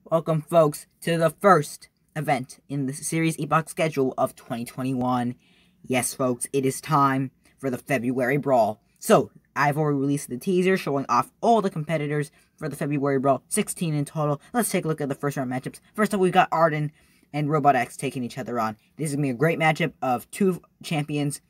Welcome, folks, to the first event in the Series Epoch schedule of 2021. Yes, folks, it is time for the February Brawl. So, I've already released the teaser showing off all the competitors for the February Brawl, 16 in total. Let's take a look at the first round matchups. First up, we've got Arden and Robot X taking each other on. This is going to be a great matchup of two champions.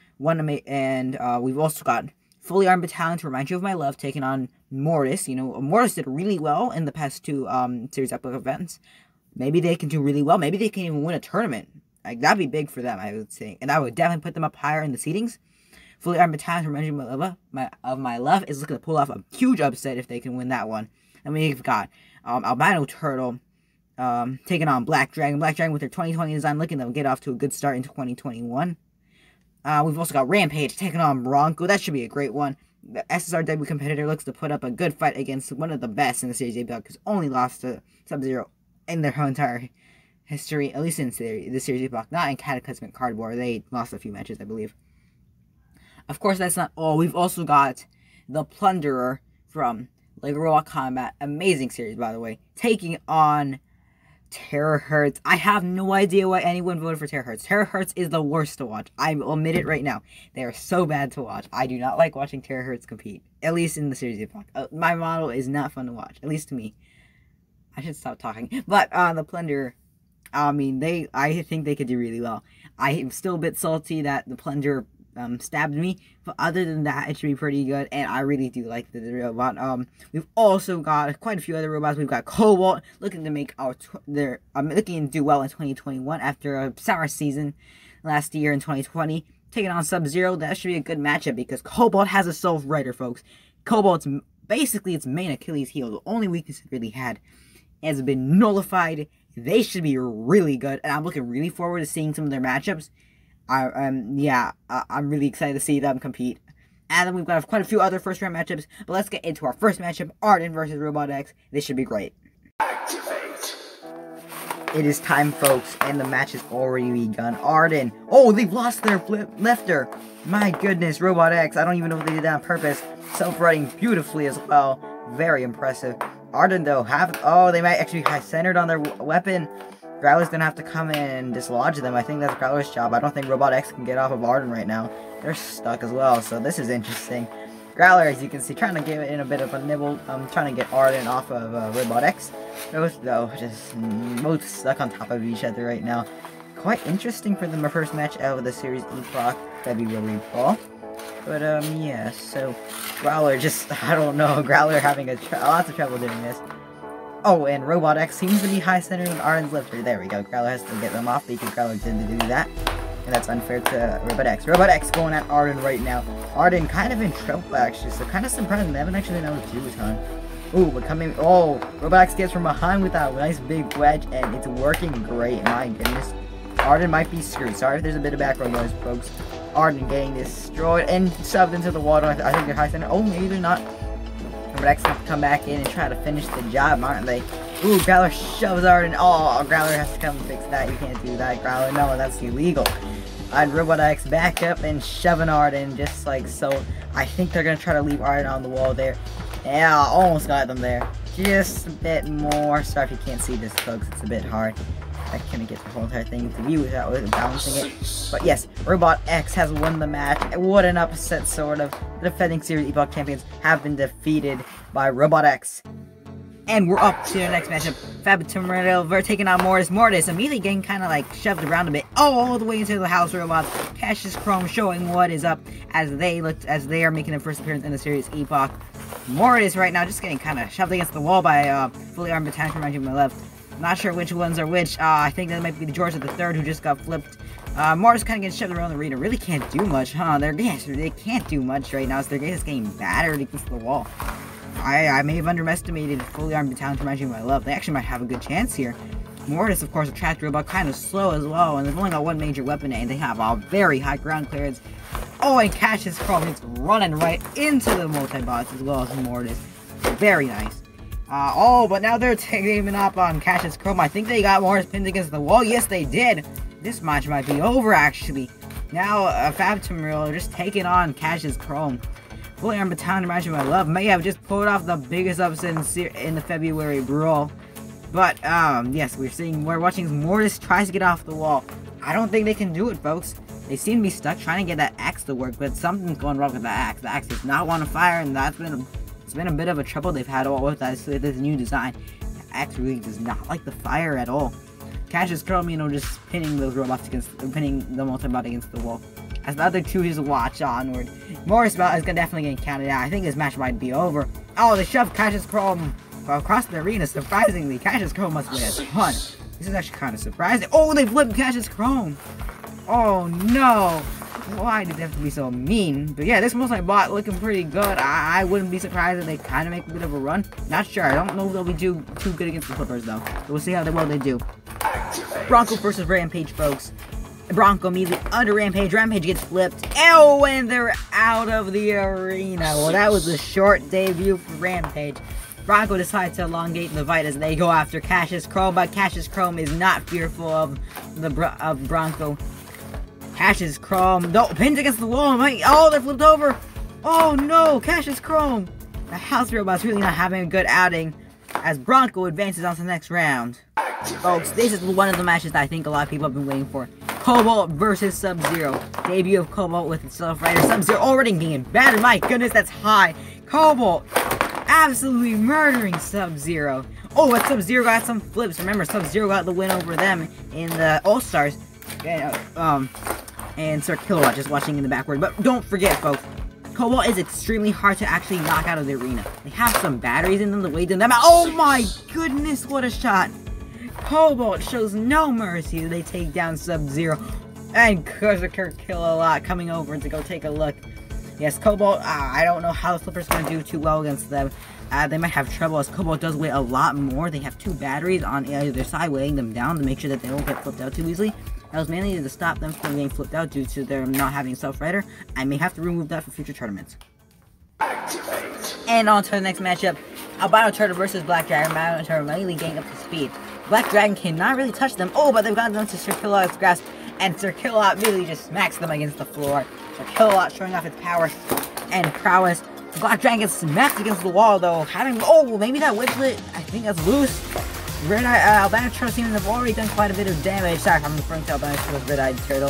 We've also got Fully Armed Battalion, to remind you of my love, taking on Mortis. You know, Mortis did really well in the past two Series Epoch events. Maybe they can do really well. Maybe they can even win a tournament. Like, that'd be big for them, I would say. And I would definitely put them up higher in the seedings. Fully Armed Battalion, to remind you of my love, is looking to pull off a huge upset if they can win that one. And we've got Albino Turtle taking on Black Dragon. Black Dragon with their 2020 design looking to get off to a good start in 2021. We've also got Rampage taking on Bronco. That should be a great one. The SSR debut competitor looks to put up a good fight against one of the best in the Series Epoch, who's only lost to Sub-Zero in their whole entire history, at least in the Series Epoch. Not in Cataclysmic Cardboard. They lost a few matches, I believe. Of course, that's not all. We've also got the Plunderer from LEGO Robot Combat. Amazing series, by the way. Taking on Terahertz. I have no idea why anyone voted for Terahertz. Terahertz is the worst to watch. I will admit it right now. They are so bad to watch. I do not like watching Terahertz compete. At least in the Series Epoch. My model is not fun to watch. At least to me. I should stop talking. But the Plunderer, I think they could do really well. I am still a bit salty that the Plunderer stabbed me, but other than that, it should be pretty good, and I really do like the robot. We've also got quite a few other robots. We've got Cobalt looking to make looking to do well in 2021 after a sour season last year in 2020, taking on Sub-Zero. That should be a good matchup because Cobalt has a Soul Rider, folks. Cobalt's basically its main Achilles heel. The only weakness it really had has been nullified. They should be really good, and I'm looking really forward to seeing some of their matchups. I'm really excited to see them compete. And then we've got quite a few other first round matchups, but let's get into our first matchup, Arden versus Robot X. This should be great. Activate. It is time, folks, and the match has already begun. Arden, oh, they've lost their lifter. My goodness, Robot X, I don't even know if they did that on purpose. Self-running beautifully as well. Very impressive. Arden, though, they might actually be high-centered on their weapon. Growler's gonna have to come in and dislodge them. I think that's Growler's job. I don't think Robot X can get off of Arden right now. They're stuck as well, so this is interesting. Growler, as you can see, trying to give it in a bit of a nibble. Trying to get Arden off of Robot X. Both, though, just both stuck on top of each other right now. Quite interesting for the first match out of the Series Epoch February Brawl. But, yeah, so Growler just, I don't know, Growler having lots of trouble doing this. Oh, and Robot X seems to be high-centered on Arden's lifter. There we go. Growler has to get them off because Growler didn't do that. And that's unfair to Robot X. Robot X going at Arden right now. Arden kind of in trouble, actually. So kind of surprised. They haven't actually been able to do a ton. Ooh, but coming... Oh, Robot X gets from behind with that nice big wedge. And it's working great. My goodness. Arden might be screwed. Sorry if there's a bit of background noise, folks. Arden getting destroyed and shoved into the water. I think they're high-centered. Oh, maybe they're not. Robot X have to come back in and try to finish the job, aren't they? Ooh, Growler shoves Arden. Oh, Growler has to come and fix that. You can't do that, Growler. No, that's illegal. Robot X back up and shoving Arden just like so. I think they're going to try to leave Arden on the wall there. Yeah, almost got them there. Just a bit more. Sorry if you can't see this, folks. It's a bit hard. I can't get the whole entire thing into view without balancing it. But yes, Robot X has won the match. What an upset, sort of. The defending Series Epoch champions have been defeated by Robot X. And we're up to the next matchup. Fabitumorel, we're taking on Mortis. Mortis immediately getting kind of like shoved around a bit. Oh, all the way into the House Robots. Cassius Chrome showing what is up as they are making their first appearance in the Series Epoch. Mortis right now just getting kind of shoved against the wall by Fully Armed Battalion, to remind you of my left. Not sure which ones are which. I think that might be the George of the Third who just got flipped. Mortis kind of getting shoved around the arena. Really can't do much, huh? They can't do much right now. So they're just getting battered against the wall. I may have underestimated Fully Armed Battalion, to remind you of my love. They actually might have a good chance here. Mortis, of course, a tracked robot, kind of slow as well, and they've only got one major weapon, and they have a very high ground clearance. Oh, and Cassius Chrome is running right into the multi-bots as well as Mortis. Very nice. But now they're teaming up on Cassius Chrome. I think they got Mortis pinned against the wall. Yes, they did. This match might be over, actually. Now, Fabitumorel just taking on Cassius Chrome. Fully Armed Battalion, to remind you of my love, may have just pulled off the biggest upset in the February Brawl. But, yes, we're watching Mortis tries to get off the wall. I don't think they can do it, folks. They seem to be stuck trying to get that axe to work, but something's going wrong with the axe. The axe does not want to fire, and it's been a bit of a trouble they've had all with this new design. The axe really does not like the fire at all. Cassius Chrome, just pinning those robots pinning the Multibot against the wall. As the other two just watch onward. Morris is definitely getting counted out. I think this match might be over. Oh, they shoved Cassius Chrome across the arena. Surprisingly, Cassius Chrome must win a ton. This is actually kind of surprising. Oh, they flipped Cassius Chrome. Oh no. Why did they have to be so mean? But yeah, this Multibot looking pretty good. I wouldn't be surprised if they kind of make a bit of a run. Not sure. I don't know if they'll be too good against the Clippers though. So we'll see how well they do. Bronco versus Rampage, folks. Bronco immediately under Rampage. Rampage gets flipped. Oh, and they're out of the arena. Well, that was a short debut for Rampage. Bronco decides to elongate the fight as they go after Cassius Chrome, but Cassius Chrome is not fearful of Bronco. Cassius Chrome, no, pins against the wall. Oh, they're flipped over. Oh no, Cassius Chrome. The House Robot's really not having a good outing as Bronco advances on to the next round. Folks, this is one of the matches that I think a lot of people have been waiting for. Cobalt versus Sub-Zero. Debut of Cobalt with itself right. Sub-Zero already being battered. My goodness, that's high. Cobalt absolutely murdering Sub-Zero. Oh, but Sub-Zero got some flips. Remember, Sub-Zero got the win over them in the All-Stars. And Sir Kilowatt just watching in the backward. But don't forget, folks, Cobalt is extremely hard to actually knock out of the arena. They have some batteries in them to weigh them out. Oh my goodness, what a shot. Cobalt shows no mercy. They take down Sub-Zero. And Berserker Kilowatt coming over to go take a look. Yes, Cobalt, I don't know how the Flipper's going to do too well against them. They might have trouble as Cobalt does weigh a lot more. They have two batteries on either side weighing them down to make sure that they don't get flipped out too easily. That was mainly to stop them from getting flipped out due to them not having Self-Rider. I may have to remove that for future tournaments. And on to the next matchup. Albino Turtle versus Black Dragon. Albino Turtle mainly getting up to speed. Black Dragon cannot really touch them. Oh, but they've gotten them to Sir Kilowatt's grasp. And Sir Kilowatt really just smacks them against the floor. Sir Kilowatt showing off its power and prowess. Black Dragon gets smacked against the wall though. Oh, maybe that Witchlet, I think that's loose. Red-Eye, Albino Turtle seems to have already done quite a bit of damage. Sorry if I'm referring to Albino Turtle's Red-Eyed Turtle.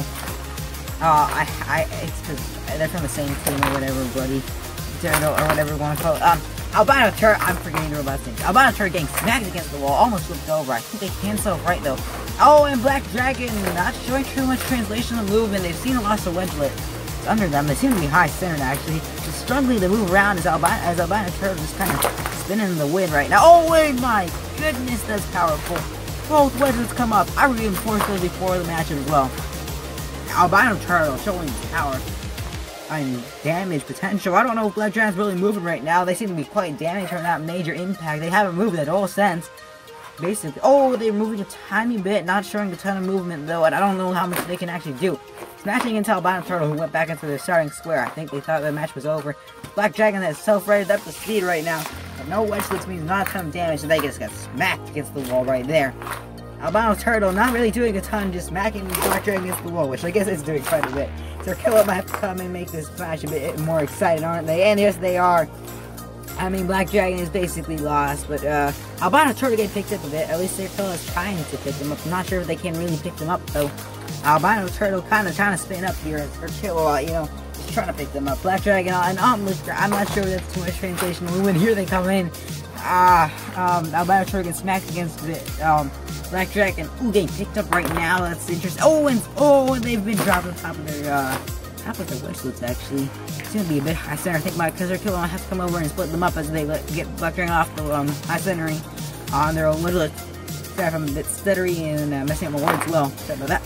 It's because they're from the same team or whatever, Bloody Turtle or whatever we want to call it. Albino Turtle, I'm forgetting the robot's name. Albino Turtle getting smacked against the wall, almost flipped over. I think they can self-right though. Oh, and Black Dragon not showing too much translational movement. They've seen a lot of Wedgelet under them. They seem to be high-centered actually. Just struggling to move around as Albino Turtle just kind of spinning in the wind right now. Oh, wait, my goodness, that's powerful. Both Wedgelets come up. I reinforced those before the match as well. Albino Turtle showing power and damage potential. I don't know if Black Dragon's really moving right now. They seem to be quite damaged or not major impact. They haven't moved at all since. Basically. Oh, they're moving a tiny bit. Not showing a ton of movement though. And I don't know how much they can actually do. Smashing into Albino Turtle, who went back into the starting square. I think they thought the match was over. Black Dragon has self-rated up to speed right now. But no Wedgelets means not a ton of damage. So they just got smacked against the wall right there. Albino Turtle not really doing a ton, just smacking Black Dragon against the wall, which I guess is doing quite a bit. So Kilowatt might have to come and make this match a bit more exciting, aren't they? And yes, they are. I mean, Black Dragon is basically lost, but Albino Turtle getting picked up a bit. At least Kilowatt's trying to pick them up. I'm not sure if they can really pick them up, though. Albino Turtle kind of trying to spin up here for Kilowatt, just trying to pick them up. Black Dragon and I'm not sure if that's too much translation movement. Here they come in. Albino Turtle gets smacked against the Black Dragon. Ooh, getting picked up right now. That's interesting. And they've been dropped on top of their Wedgelets actually. It's gonna be a bit high center. I think because their Kilowatt has to come over and split them up as they get Black Dragon off the high centering on their own Wedgelet. Sorry if I'm a bit stuttery and messing up my words. Well, sorry about that.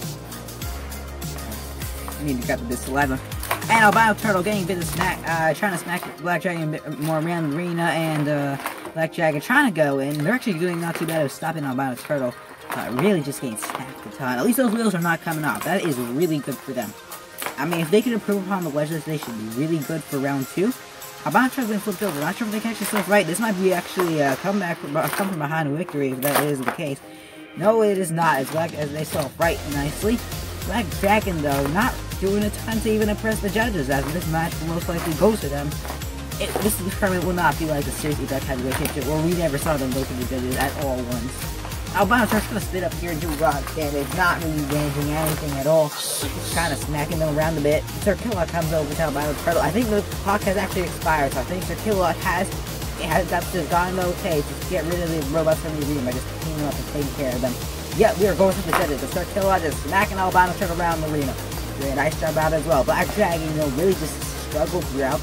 I need to grab a bit of saliva. And Albino Turtle getting a bit of smack, trying to smack Black Dragon a bit more around the arena, and Black Dragon trying to go in. They're actually doing not too bad of stopping Albino Turtle. Really just getting smacked a ton. At least those wheels are not coming off. That is really good for them. I mean, if they can improve upon the Wedgelets, they should be really good for round 2. Albino Turtle's been flipped over. Not sure if they can actually self-right. This might be actually a comeback, come from behind a victory if that is the case. No, it is not. As they self-right nicely. Black Dragon, though, not doing a ton to even impress the judges, as this match will most likely go to them. This tournament will not be like the Series Epoch Heavyweight Championship, where we never saw them go to the judges at all once. Albino Turtle's gonna spit up here and do rock damage, not really damaging anything at all. Just kind of smacking them around a bit. Sir Kilowog comes over to Albino Turtle. I think the clock has actually expired, so I think Sir Kilowog has just gone okay to get rid of the robots from the arena by just cleaning them up and taking care of them. Yep, we are going to the judges. The Sir Kilowog is smacking Albino Turtle around the arena. Doing a nice job out as well. Black Dragon, really just struggled throughout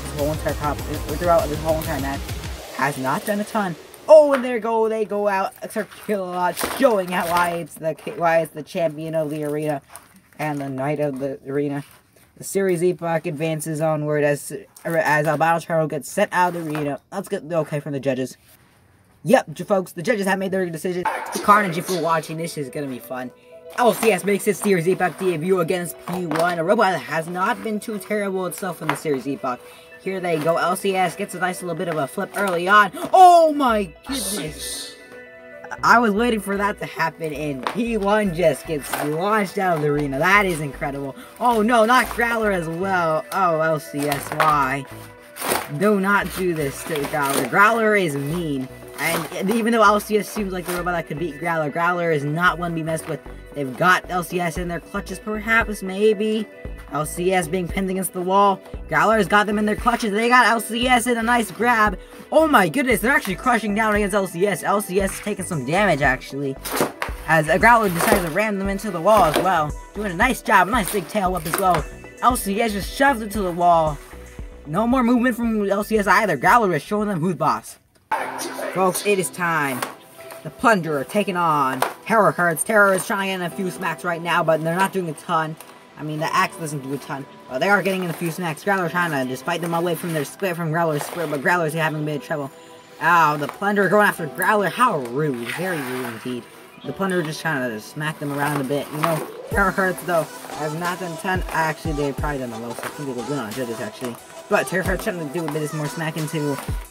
this whole entire match. Has not done a ton. Oh, and they go out. Sir Kilowog showing out why it's the champion of the arena and the knight of the arena. The Series Epoch advances onward as Albino Turtle gets sent out of the arena. Let's get the okay from the judges. Yep, folks, the judges have made their decision. Carnage, if you're watching, this is gonna be fun. LCS makes its Series Epoch debut against P1, a robot that has not been too terrible itself in the Series Epoch. Here they go. LCS gets a nice little bit of a flip early on. Oh my goodness! I was waiting for that to happen, and P1 just gets launched out of the arena. That is incredible. Oh no, not Growler as well. Oh, LCS, why? Do not do this to Growler. Growler is mean. And even though LCS seems like the robot that could beat Growler, Growler is not one to be messed with. They've got LCS in their clutches, perhaps, maybe. LCS being pinned against the wall. Growler's got them in their clutches. They got LCS in a nice grab. Oh my goodness, they're actually crushing down against LCS. LCS is taking some damage, actually. As a Growler decided to ram them into the wall as well. Doing a nice job, a nice big tail whip as well. LCS just shoved into the wall. No more movement from LCS either. Growler is showing them who's boss. Folks, it is time. The Plunderer taking on Terahertz. Terror is trying to get in a few smacks right now, but they're not doing a ton. I mean, the axe doesn't do a ton. But they are getting in a few smacks. Growler trying to just fight them away from their square, from Growler's square, but Growler's having a bit of trouble. Oh, the Plunderer going after Growler. How rude. Very rude indeed. The Plunderer just trying to smack them around a bit. Terahertz, though, has not done a ton. Actually, they've probably done the most. I think they will win on judges, actually. But Terahertz trying to do a bit more smacking to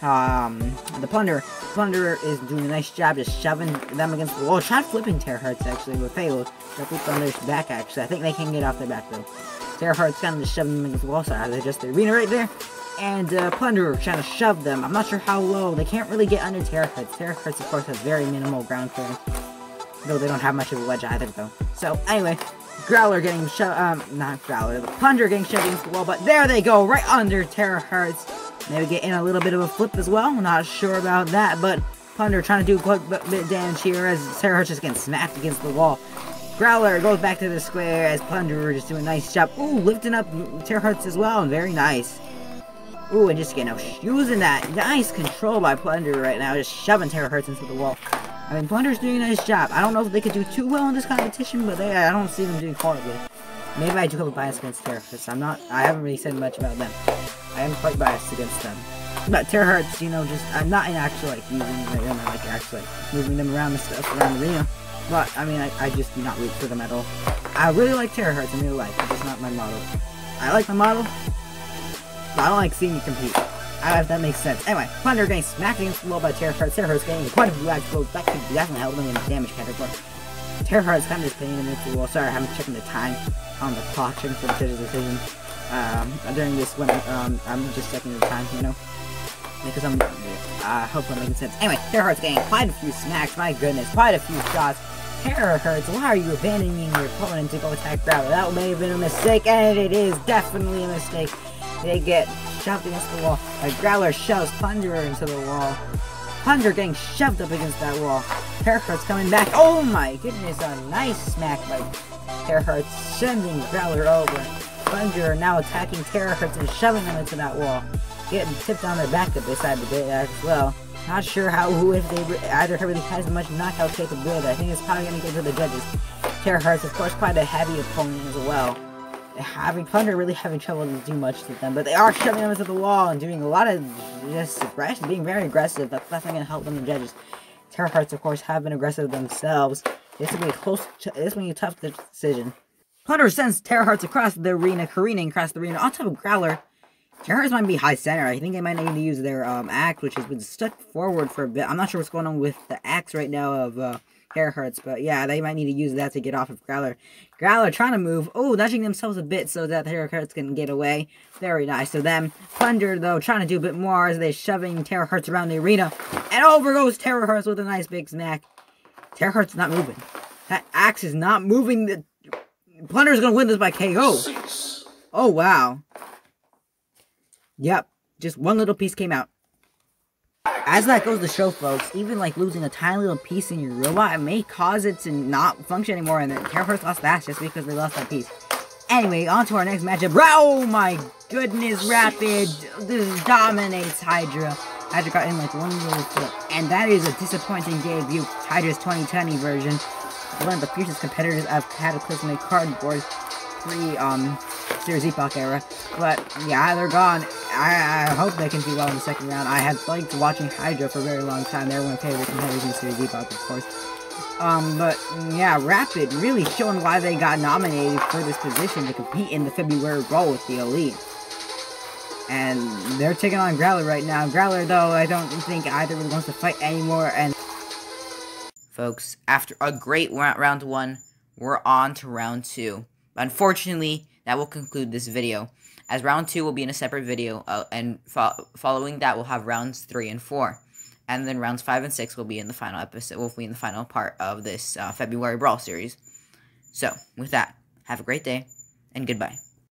the Plunderer. Plunderer is doing a nice job just shoving them against the wall. Trying flipping Terahertz actually with failed. Double Plunderer's back actually. I think they can get off their back though. Terahertz kind of just shoving them against the wall. Sorry, they're just the arena right there. And Plunderer trying to shove them. I'm not sure how low. They can't really get under Terahertz. Terahertz of course has very minimal ground clearance. Though they don't have much of a wedge either though. So anyway. Growler getting shoved, not Growler, the Plunderer getting shoved against the wall, but there they go, right under Terahertz. Maybe get in a little bit of a flip as well, not sure about that, but Plunderer trying to do quite a bit of damage here as Terahertz just getting smacked against the wall. Growler goes back to the square as Plunderer just doing a nice job. Ooh, lifting up Terahertz as well, and very nice. Ooh, and just using that nice control by Plunderer right now, just shoving Terahertz into the wall. I mean, Plunderer's doing a nice job. I don't know if they could do too well in this competition, but I don't see them doing horribly. Maybe I do have a bias against Terahertz. I haven't really said much about them. I am quite biased against them. But Terahertz, I'm not in actually, moving them around the stuff, around the arena. But, I mean, I just do not root for them at all. I really like Terahertz in real life, it's just not my model. I like my model, but I don't like seeing you compete. If that makes sense. Anyway, Plunderer getting smacked against the wall by Terahertz. Terahertz getting quite a few lag flows. That could definitely help them in the damage category. Terahertz kind of just pinning them into the wall. Sorry, I haven't checking the time on the clock, checking for the judge's decision. During this when I'm just checking the time, because I hope I'm making sense. Anyway, Terahertz getting quite a few smacks. My goodness, quite a few shots. Terahertz, why are you abandoning your opponent to go attack Growler? That may have been a mistake, and it is definitely a mistake. They get shoved against the wall. Growler shoves Plunderer into the wall. Plunderer getting shoved up against that wall. Terahertz coming back. Oh my goodness, a nice smack by Terahertz, sending Growler over. Plunderer now attacking Terahertz and shoving them into that wall. Getting tipped on their back a bit side of the bit as well. Not sure if they either really has much knockout capability. I think it's probably going to go to the judges. Terahertz, of course, quite a heavy opponent as well. Plunderer really having trouble to do much to them, but they are shoving them into the wall and doing a lot of just aggression, being very aggressive. That's definitely going to help them, the judges. Terahertz, of course, have been aggressive themselves. This will be a close, this will be a tough decision. Plunderer sends Terahertz across the arena, careening across the arena on top of Growler. Terrors might be high center. I think they might need to use their axe, which has been stuck forward for a bit. I'm not sure what's going on with the axe right now of Terahertz, but yeah, they might need to use that to get off of Growler. Growler trying to move. Oh, nudging themselves a bit so that Terahertz can get away. Very nice of them. Plunger, though, trying to do a bit more as they're shoving Terahertz around the arena. And over goes Terahertz with a nice big smack. Terahertz not moving. That axe is not moving. Plunder's gonna win this by KO. Oh, wow. Yep, just one little piece came out. As that goes to show, folks, even like losing a tiny little piece in your robot, it may cause it to not function anymore, and then Terahertz lost that just because they lost that piece. Anyway, on to our next matchup. Oh my goodness, Rapid! This dominates Hydra. Hydra got in like one little flip, and that is a disappointing debut. Hydra's 2020 version. One of the fiercest competitors of Cataclysmic Cardboard Series Epoch era. But yeah, they're gone. I hope they can do well in the second round. I have liked watching Hydra for a very long time. They're one of my favorite competitors in Series Epoch, of course. But yeah, Rapid really showing why they got nominated for this position to compete in the February Brawl with the Elite. And they're taking on Growler right now. Growler, though, I don't think either really wants to fight anymore. And folks, after a great round 1, we're on to round 2. Unfortunately, that will conclude this video, as round 2 will be in a separate video, and following that we'll have rounds 3 and 4, and then rounds 5 and 6 will be in the final episode. Will be in the final part of this February Brawl series. So, with that, have a great day and goodbye.